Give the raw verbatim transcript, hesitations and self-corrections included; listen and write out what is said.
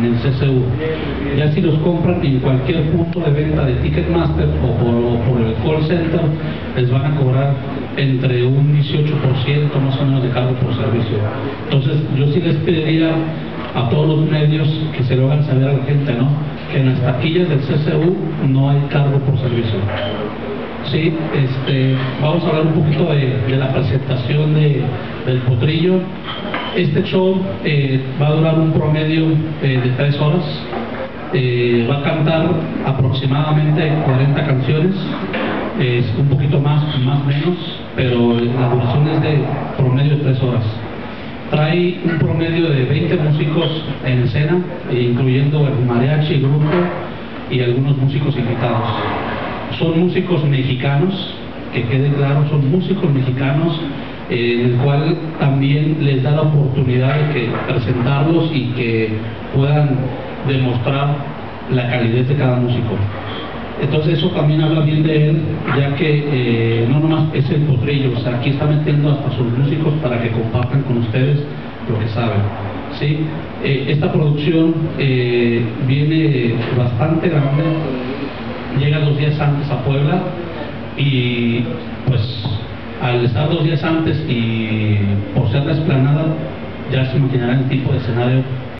el C C U. Ya si los compran en cualquier punto de venta de Ticketmaster o por, o por el call center, les van a cobrar entre un dieciocho por ciento más o menos de cargo por servicio. Entonces yo sí les pediría a todos los medios que se lo hagan saber a la gente, ¿no? Que en las taquillas del C C U no hay cargo por servicio. Sí, este, vamos a hablar un poquito de, de la presentación de, del Potrillo. Este show eh, va a durar un promedio eh, de tres horas. Eh, va a cantar aproximadamente cuarenta canciones, es un poquito más, más o menos, pero la duración es de promedio de tres horas. Trae un promedio de veinte músicos en escena, incluyendo el mariachi, grupo y algunos músicos invitados. Son músicos mexicanos, que quede claro, son músicos mexicanos, eh, en el cual también les da la oportunidad de que presentarlos y que puedan demostrar la calidez de cada músico. Entonces eso también habla bien de él, ya que eh, no nomás es el Potrillo, o sea, aquí está metiendo hasta sus músicos para que compartan con ustedes lo que saben, ¿sí? Eh, esta producción eh, viene bastante grande, llega dos días antes a Puebla y pues al estar dos días antes y por ser la explanada, ya se imaginarán el tipo de escenario